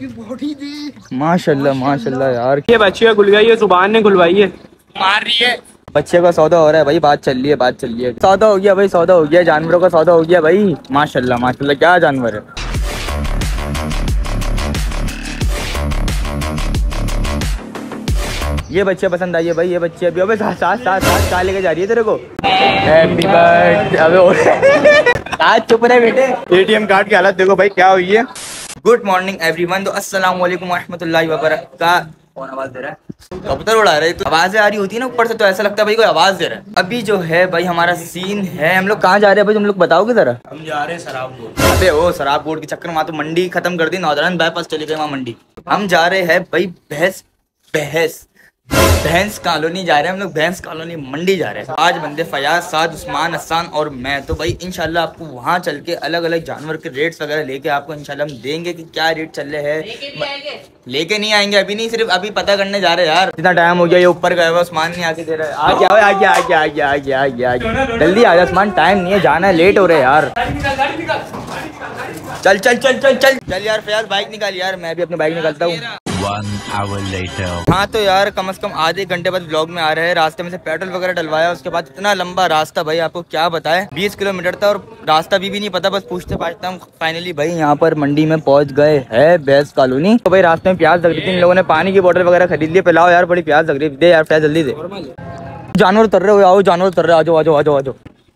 माशाल्लाह माशाल्लाह यार। ये बच्चे खुलवाई है, सुभान ने खुलवाई है, मार रही है। बच्चे का सौदा हो रहा है भाई, बात चल रही है, बात चल रही है। सौदा हो गया भाई, सौदा हो गया, जानवरों का सौदा हो गया भाई। माशाल्लाह माशाल्लाह, क्या जानवर है। ये बच्चे पसंद आई है भाई, ये बच्चे अभी अबे साथ साथ साथ साथ कहाँ लेके जा रही है तेरे को। Happy birthday. अबे आज चुप रहे बेटे। एटीएम कार्ड की हालत देखो भाई क्या हुई है। Good morning everyone. तो अस्सलाम वालेकुम रहमतुल्लाहि व बरकातहू। कौन आवाज दे रहा है? कबूतर उड़ा रहे। तो आवाजें आ रही होती है ना ऊपर से, तो ऐसा लगता है भाई कोई आवाज दे रहा है। अभी जो है भाई हमारा सीन है, हम लोग कहाँ जा रहे हैं भाई, तुम लोग बताओगे जरा। हम जा रहे हैं शराब बोर्ड। अबे ओ शराब बोर्ड के चक्कर में वहाँ तो मंडी खत्म कर दी, नौजवान बाईपास चले गए वहाँ मंडी। हम जा रहे हैं भाई भैंस कॉलोनी जा रहे हैं हम लोग, भैंस कॉलोनी मंडी जा रहे हैं। आज बंदे फयाज, साद, उस्मान, हसन और मैं। तो भाई इंशाल्लाह आपको वहाँ चल के अलग अलग जानवर के रेट्स वगैरह लेके आपको इंशाल्लाह हम देंगे कि क्या रेट चल रहे हैं। लेके नहीं आएंगे अभी, नहीं सिर्फ अभी पता करने जा रहे हैं यार। इतना टाइम हो गया, ये ऊपर गए हुआ, उस्मान नहीं आके दे रहा है। आ गया जल्दी आ जा उस्मान, टाइम नहीं है, जाना है, लेट हो रहे यार। चल चल चल चल चल चल यार फयाज, बाइक निकाल यार, मैं भी अपनी बाइक निकालता हूँ। 1 hour later। हाँ तो यार कम से कम आधे घंटे बाद ब्लॉग में आ रहे हैं। रास्ते में से पेट्रोल वगैरह डलवाया, उसके बाद इतना लंबा रास्ता भाई आपको क्या बताए, 20 किलोमीटर था और रास्ता भी नहीं पता, बस पूछते पाछते हम फाइनली भाई यहाँ पर मंडी में पहुँच गए है, भैंस कॉलोनी। तो भाई रास्ते में प्याज लग रही थी, इन लोगों ने पानी की बोतल वगैरह खरीद ली। पिलाओ यार, बड़ी प्याज लग रही है, दे यार प्याज जल्दी दे। जानवर उतर रहे हो, आओ जानवर उतर रहे, आ जाओ।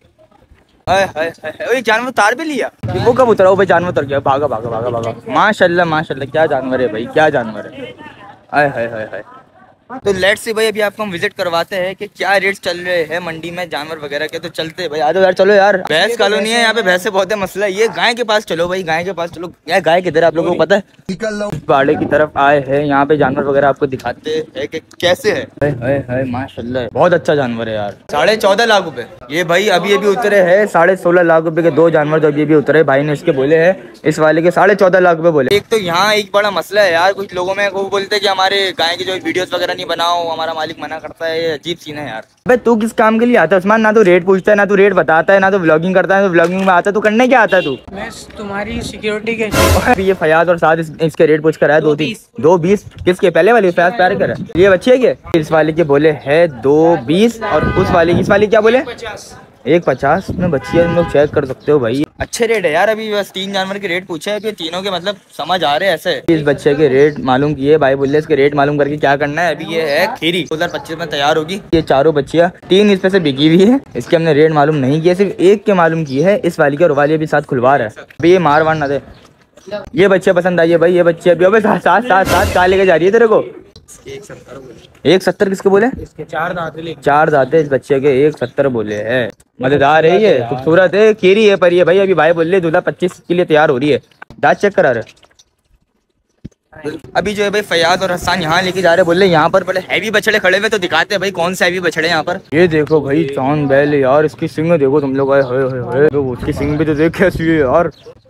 जानवर उतार भी लिया, वो कब उतरा भाई, जानवर उतर गया, भागा। माशाल्लाह क्या जानवर है भाई, क्या जानवर है। हाय। तो लेट्स सी भाई, अभी आपको हम विजिट करवाते हैं कि क्या रेट्स चल रहे हैं मंडी में जानवर वगैरह के। तो चलते हैं भाई, आ जाओ यार, चलो यार। भैंस कॉलोनी है यहाँ पे, भैंस से बहुत है मसला। ये गाय के पास चलो भाई, गाय के पास चलो। यार गाय किधर है आप लोगों को पता है? बाड़े की तरफ आए हैं, यहाँ पे जानवर वगैरह आपको दिखाते हैं कि कैसे है। हाय माशाल्लाह, बहुत अच्छा जानवर है यार। 14.5 लाख रुपए ये भाई अभी उतरे है। 16.5 लाख रुपए के 2 जानवर जो अभी उतरे, भाई ने इसके बोले है, इस वाले के 14.5 लाख रुपए बोले। एक तो यहाँ एक बड़ा मसला है यार, कुछ लोगों में वो बोलते हैं कि हमारे गाय की जो वीडियोस वगैरह नहीं बनाओ, हमारा मालिक मना करता है। ये अजीब सीन है यार। अबे तू किस काम के लिए आता है उस्मान? ना तो रेट पूछता है, ना तू रेट बताता है, ना तो व्लॉगिंग करता है। तो व्लॉगिंग में आता है, तू करने क्या आता है तू? मैं तुम्हारी सिक्योरिटी के। ये फयाज और साथ इसके रेट पूछ कर आया 2.20। किसके? पहले वाले फयाज प्यार कर रहा है। ये बच्चे के इस वाले के बोले है 2.20 और उस वाले इस वाले क्या बोले 1.50 में बच्ची है। तुम लोग चेक कर सकते हो भाई, अच्छे रेट है यार। अभी बस 3 जानवर के रेट पूछे हैं, तीनों के मतलब समझ आ रहे हैं ऐसे। इस बच्चे के रेट मालूम किए भाई, बोले इसके रेट मालूम करके क्या करना है। अभी ये है खीरी 2025 में तैयार होगी। ये चारों बच्चियां, 3 इसमें से बिकी हुई है। इसके हमने रेट मालूम नहीं किए, सिर्फ एक के मालूम किए है। इस वाली के और वाली अभी साथ खुलवा रहा है। अभी ये मार वार ना दे। ये बच्चे पसंद आई है भाई, ये बच्चे अभी अबे साथ कहाँ लेके जा रही है तेरे को? 1.70 किसके बोले? इसके 4 दांत है इस बच्चे के, 1.70 बोले है। मजेदार है ये, खूबसूरत है, खीरी है। पर ये भाई अभी भाई बोल रहे दूल्हा 25 के लिए तैयार हो रही है। दांत चेक करा रहे। अभी जो है भाई फयाज और हसन यहाँ लेके जा रहे, बोल रहे यहाँ पर बड़े हैवी बछड़े खड़े हुए, तो दिखाते हैं भाई कौन से हैवी बछड़े यहाँ पर। ये देखो भाई चांद बैल यार, इसकी सिंग देखो तुम लोग। तो उसकी सिंग भी तो देख कैसी है यार,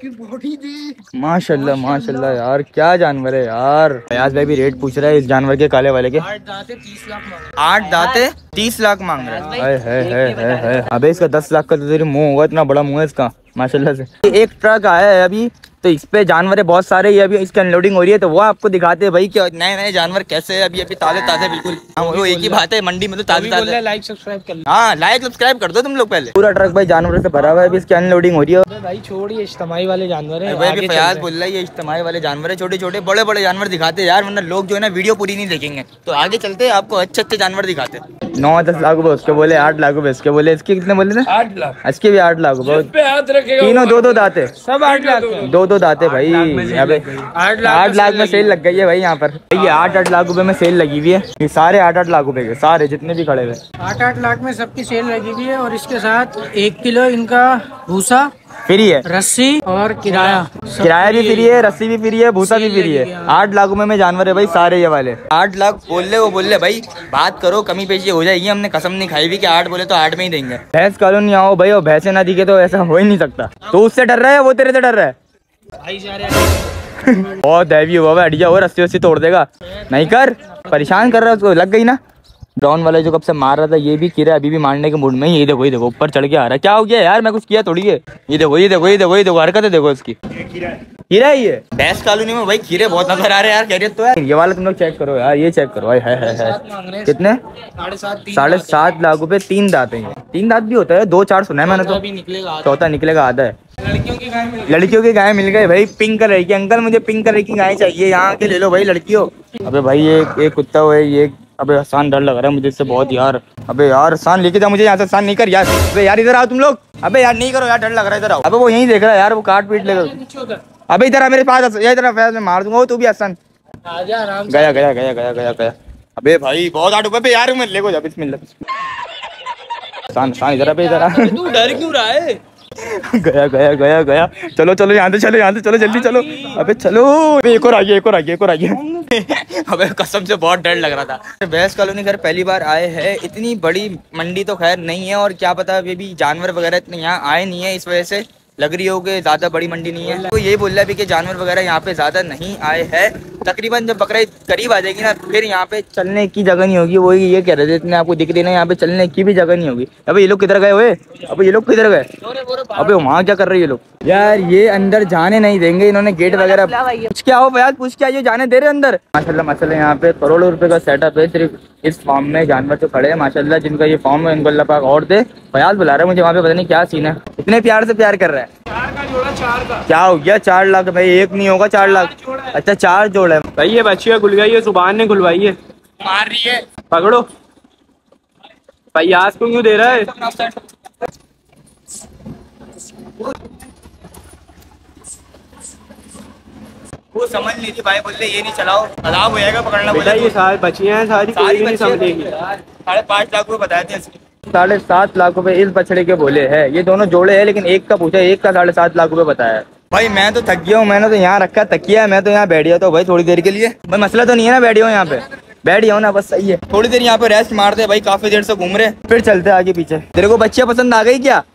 माशाल्लाह यार, क्या जानवर है यार। फयाज भाई भी रेट पूछ रहा है इस जानवर के, काले वाले के। 8 दांते 30 लाख मांग रहा है। अबे इसका 10 लाख का तो तेरे मुँह होगा, इतना बड़ा मुँह है इसका माशाल्लाह से। एक ट्रक आया है अभी, तो इस पे जानवर है बहुत सारे। ये अभी इसकी अनलोडिंग हो रही है, तो वो आपको दिखाते हैं भाई कि नए जानवर कैसे है। अभी ताजे बिल्कुल। वो एक ही बात है, मंडी में तो ताजे। लाइक सब्सक्राइब कर लो। हाँ लाइक सब्सक्राइब कर दो तुम लोग पहले। पूरा ट्रक भाई जानवर से भरा हुआ है, अभी इसकी अनलोडिंग हो रही है। भाई छोड़िए, इज्तिमाई वाले जानवर है। भाई फयाज बोल रहा है ये इज्तिमाई वाले जानवर है, छोटे बड़े जानवर दिखाते हैं यार, वरना लोग जो है ना वीडियो पूरी नहीं देखेंगे। तो आगे चलते हैं, आपको अच्छे जानवर दिखाते हैं। 9-10 लाख रुपए उसके बोले, 8 लाख रुपए इसके बोले। इसके कितने बोले थे? 8 लाख। इसके भी 8 लाख रुपए। तीनों 2-2 दांते, सब 8 लाख, 2-2 दांते भाई। 8 लाख में सेल लग गई है भाई यहाँ पर। ये 8-8 लाख रुपए में सेल लगी हुई है। ये सारे 8-8 लाख रुपए के, सारे जितने भी खड़े हुए 8-8 लाख में सबकी सेल लगी हुई है। और इसके साथ 1 किलो इनका भूसा फ्री है, रस्सी और किराया भी फ्री है, रस्सी भी फ्री है, भूसा भी फ्री है। 8 लाख रुपए में जानवर है भाई सारे ये वाले। 8 लाख बोल ले भाई, बात करो, कमी पेशी हो जाएगी। हमने कसम नहीं खाई हुई कि 8 बोले तो 8 में ही देंगे। भैंस कॉलोनी आओ भाई, और भैंसे ना दिखे तो ऐसा हो ही नहीं सकता। तो उससे डर रहा है, वो तेरे से डर रहा है। बहुत हैवी हुआ, अड़िया हो, रस्सी वस्सी तोड़ देगा। नहीं कर, परेशान कर रहा है उसको, लग गई ना। ब्राउन वाला जो कब से मार रहा था ये भी कीड़ा अभी भी मारने के मूड में ही। ये देखो ऊपर चढ़ के आ रहा है। क्या हो गया यार, मैं कुछ किया थोड़ी है। ये देखो हरकत देखो इसकी। खीरा ही है। भैंस कॉलोनी में भाई खीरे बहुत नजर आ रहे हैं यार। कह रहे तो यार ये वाला तुम लोग चेक करो यार, ये चेक करो। है कितने? 7.5 लाख रुपए। 3 दांत है। 3 दांत भी होता है? 2-4 सुना है मैंने तो। चौथा निकलेगा आधा है। लड़कियों की गाय मिल गई भाई, पिंक कलर की। अंकल मुझे पिंक कलर की गाय चाहिए, यहाँ के ले लो भाई लड़कियों। अबे भाई ये कुत्ता है ये। अबे हसान डर लग रहा है मुझे इससे बहुत यार। अबे यार हसान लेके जा मुझे यहाँ से। हसान नहीं कर यार। अबे यार इधर आओ तुम लोग। अबे यार नहीं करो यार, डर लग रहा है। इधर आओ। अबे वो यहीं देख रहा है यार, वो काट पीट लेगा। अबे इधर आ मेरे पास। इधर मैं मार दूंगा। तू भी हसान। गया। अबे भाई बहुत आठ रुपए पे यार। मैं ले को जा। बिस्मिल्लाह। हसान इधर आ। तू डर क्यों रहा है? गया। चलो यहाँ से चलो जल्दी चलो। अबे चलो। एक और आ गया। अबे कसम से बहुत डर लग रहा था। भैंस कॉलोनी घर पहली बार आए हैं। इतनी बड़ी मंडी तो खैर नहीं है, और क्या पता अभी भी जानवर वगैरह इतने यहाँ आए नहीं है, इस वजह से लग रही होगी ज्यादा बड़ी मंडी नहीं है। तो यही बोल रहा है कि जानवर वगैरह यहाँ पे ज्यादा नहीं आए हैं। तकरीबन जब बकरीद करीब आ जाएगी ना, फिर यहाँ पे चलने की जगह नहीं होगी। वही ये कह रहे थे, इतने आपको दिख रही ना, यहाँ पे चलने की भी जगह नहीं होगी। अबे ये लोग किधर गए हुए? अबे ये लोग किधर गए? अबे वहाँ क्या कर रहे हैं ये लोग यार? ये अंदर जाने नहीं देंगे इन्होंने, गेट वगैरह। कुछ क्या हो यार, पूछ क्या ये जाने दे रहे अंदर? माशाल्लाह यहाँ पे करोड़ों रुपए का सेटअप है। सिर्फ इस फार्म में जानवर तो खड़े हैं माशाल्लाह। जिनका ये फार्म है उनको अल्लाह पाक और दे। फयाज बुला रहा है मुझे वहाँ पे, पता नहीं क्या सीन है। इतने प्यार से प्यार कर रहा है। क्या हो गया? 4 लाख भाई? एक नहीं होगा 4 लाख। अच्छा 4 जोड़ है भाई। ये बच्ची खुल गई है, सुभान ने खुलवाई है। मार रही है। पकड़ो भाई। आज क्यों दे रहा है? वो समझ ली थी भाई, बोलते ये नहीं चलाओ अलाव हो जाएगा पकड़ना। बेटा ये सारी बच्चियां हैं, सारी कोई भी नहीं समझेगी। 5.5 लाख रुपए बताए थे। 7.5 लाख रुपए इस बछड़े के बोले हैं। ये दोनों जोड़े हैं, लेकिन एक का पूछा, एक का 7.5 लाख रुपए बताया। भाई मैं तो थक गया हूँ। मैंने तो यहाँ रखा तकिया है, मैं तो यहाँ बैठ गया तो भाई थोड़ी देर के लिए। भाई मसला तो नहीं है ना, बैठ गया यहाँ पे, बैठ गया ना, बस सही है। थोड़ी देर यहाँ पे रेस्ट मारते भाई, काफी देर से घूम रहे, फिर चलते आगे पीछे। तेरे को बच्चियाँ पसंद आ गई क्या?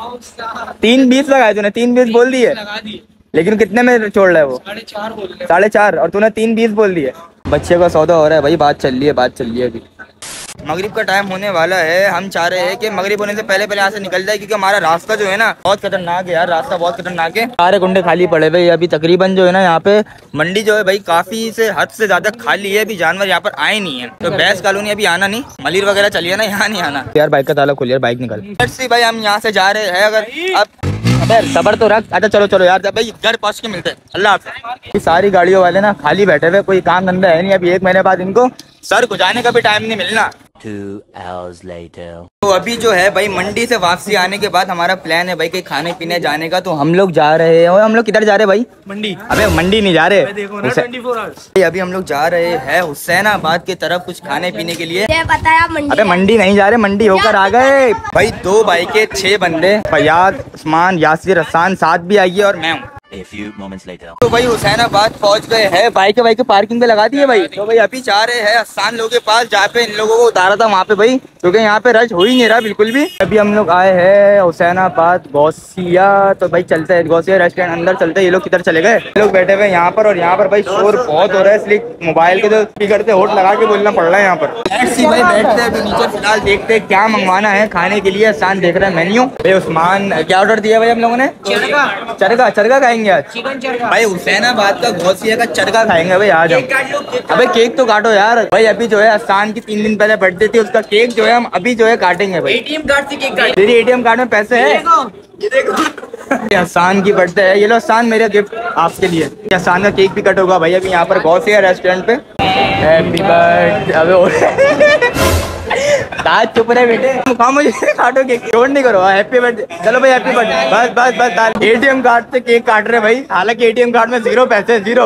3.20 लगाए तूने, 3.20 बोल दिए, लेकिन कितने में छोड़ रहा है वो? 4.5। और तूने 3.20 बोल दिए। बच्चे का सौदा हो रहा है भाई, बात चल रही है अभी। मगरिब का टाइम होने वाला है। हम चाह रहे हैं कि मगरिब होने से पहले यहाँ से निकल जाए, क्योंकि हमारा रास्ता जो है ना बहुत खतरनाक है यार। रास्ता बहुत खतरनाक है। सारे कुंडे खाली पड़े भाई अभी। तकरीबन जो है ना यहाँ पे मंडी जो है भाई काफी से हद से ज्यादा खाली है। अभी जानवर यहाँ पर आए नहीं है। तो भैंस कॉलोनी अभी आना नहीं, मलिर वगैरह चलिए ना, यहाँ नहीं आना यार। बाइक का ताला खोल यार, बाइक निकाल। भाई हम यहाँ से जा रहे हैं। अगर अब सबर तो रख। अच्छा चलो यार भाई, घर पहुँच के मिलते हैं। अल्लाह हाफ़िज़। सारी गाड़ियों वाले ना खाली बैठे हुए, कोई काम धंधा है नहीं। अभी 1 महीने बाद इनको सर गुजारने का भी टाइम नहीं मिलना। 2 hours later. तो अभी जो है भाई मंडी से वापसी आने के बाद हमारा प्लान है भाई कहीं खाने पीने जाने का। तो हम लोग जा रहे हैं। और हम लोग किधर जा रहे हैं भाई? मंडी। अबे मंडी नहीं जा रहे, देखो ना 24 आवर्स। अभी हम लोग जा रहे हैं हुसैनाबाद की तरफ कुछ खाने पीने के लिए। अबे मंडी नहीं जा रहे, मंडी होकर आ गए भाई। 2 बाइकें 6 बंदे, फयाद, उस्मान, यासिर, हसान साथ भी आइए और मैं हूँ। A few moments later. तो भाई हुसैनाबाद पहुंच गए हैं। बाइक पार्किंग पे लगा दी है भाई। तो भाई अभी जा रहे हैं हसान लोगों के पास, जहाँ पे इन लोगों को उतारा था वहाँ पे भाई, क्योंकि यहाँ पे रश हो ही नहीं रहा बिल्कुल भी। अभी हम लोग आए हैं हुसैनाबाद गौसिया। तो भाई चलते हैं गौसिया रेस्टोरेंट, अंदर चलते हैं। ये लोग किधर चले गए? लोग बैठे हुए यहाँ पर, और यहाँ पर भाई शोर बहुत हो रहा है, इसलिए मोबाइल के जो स्पीकर से होट लगा के बोलना पड़ रहा है यहाँ पर। भाई बैठते हैं अभी नीचे, फिलहाल देखते हैं क्या मंगवाना है खाने के लिए। हसान देख रहे हैं मेन्यू। भाई उस्मान क्या ऑर्डर दिया भाई हम लोगों ने? चरगा खाएंगे आज। चिकन चरगा भाई हुसैनाबाद का गौसिया का चरगा खाएंगे भाई आज हम। अबे केक तो काटो यार भाई। अभी जो है हसान की 3 दिन पहले बर्थडे थी, उसका केक जो है हम अभी जो है काटेंगे भाई। ATM कार्ड से केक काट। तेरी ATM कार्ड में पैसे है? ये देखो हसान की बर्थडे है। ये लो हसान, मेरा गिफ्ट आपके लिए। हसान का केक भी कट होगा भाई अभी यहाँ पर गौसिया रेस्टोरेंट पे। Happy birthday. अबे दाद चुप रहे बेटे, मुझे काटो केक, छोड़ नहीं करो। Happy birthday. चलो भाई हैप्पी बर्थडे। बस ATM कार्ड से केक काट रहे भाई। हालांकि ATM कार्ड में 0 पैसे, 0।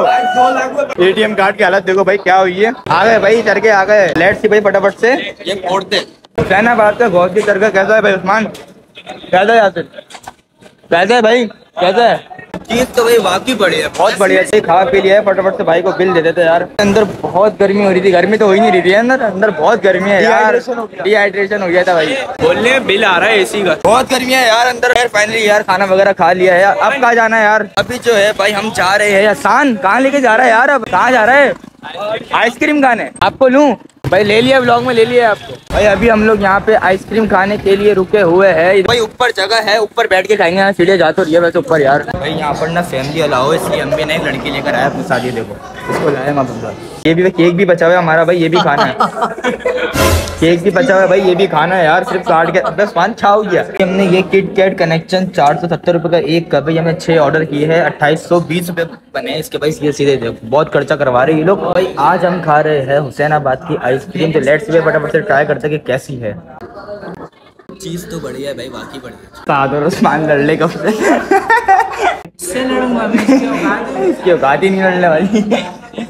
ATM कार्ड की हालत देखो भाई क्या हुई है। आ गए भाई, चढ़ के आ गए। लेट्स सी भाई फटाफट से ये फोड़ते। हुसैनाबाद का गौसिया चरगा कैसा है भाई उस्मान? कैसा है यासिर? कैसा है भाई? कैसा है? चीज तो भाई वाकई बढ़िया है, बहुत बढ़िया से खा पी लिया है। फटाफट से भाई को बिल दे देते यार। अंदर बहुत गर्मी हो रही थी। गर्मी तो हो ही नहीं रही थी अंदर बहुत गर्मी है यार। डिहाइड्रेशन हो गया था भाई। बोलने बिल आ रहा है AC का। बहुत गर्मी है यार अंदर। फाइनली यार खाना वगैरह खा लिया है। अब कहाँ जाना है यार? अभी जो है भाई हम जा रहे हैं। हसान कहाँ लेके जा रहा है यार? अब कहाँ जा रहा है? आइसक्रीम खाने? आपको लूं? भाई ले लिया व्लॉग में, ले लिया आपको। भाई अभी हम लोग यहाँ पे आइसक्रीम खाने के लिए रुके हुए हैं। भाई ऊपर जगह है, ऊपर बैठ के खाएंगे। यहाँ सीढ़ियाँ जा तो रही है वैसे ऊपर यार। भाई यहाँ पर ना फैमिली अलाउ है, इसलिए हम भी नई लड़की लेकर आया अपनी शादी। देखो इसको लाया मैं बंदा। ये भी केक भी बचा हुआ है हमारा भाई, ये भी खाना है। केक भी बचा हुआ है भाई, ये भी खाना है यार। सिर्फ काट के बस पान छाव गया। हमने ये किट कैट कनेक्शन 470 रुपये का एक का भाई, हमें 6 ऑर्डर किए हैं। 2820 रुपये बने इसके भाई। ये सीधे देखो बहुत खर्चा करवा रहे हैं ये लोग। भाई आज हम खा रहे हैं हुसैनाबाद की आइसक्रीम। तो लेट्स वे फटाफट से ट्राई करते हैं कि कैसी है। चीज तो बढ़िया है भाई, बाकी बढ़िया। साथ और उस्मान लड़ ले कब से लड़ूंगा मैं, इसकी औकात ही नहीं लड़ने वाली।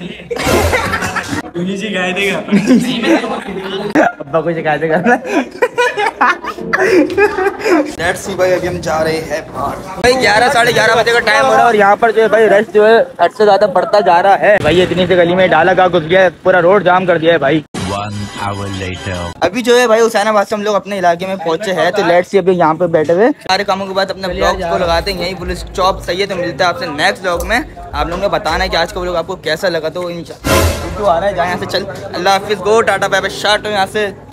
सिखाई देगा अब्बा को शिकायत करना। लेट्स सी भाई, अभी हम जा रहे हैं बाहर। भाई 11 साढ़े 11 बजे का टाइम हो रहा है और यहाँ पर जो है भाई रश जो है हद से ज्यादा बढ़ता जा रहा है भाई। इतनी सी गली में डाला का घुस गया है, पूरा रोड जाम कर दिया है भाई। 1 hour later. अभी जो है भाई हुसैनाबाद से हम लोग अपने इलाके में पहुंचे हैं। तो लेट्स सी अभी यहाँ पे बैठे हुए सारे कामों के बाद अपने ब्लॉग को लगाते हैं यही पुलिस चौक। सही है, तो मिलता है आपसे नेक्स्ट ब्लॉग में। आप लोगों ने बताना है कि आज का ब्लॉग आपको कैसा लगा। तो इंशाल्लाह आ रहा है, जहाँ यहाँ से चल। अल्लाह हाफिज़, गो टाटा बाय बाय, शाट यहाँ से।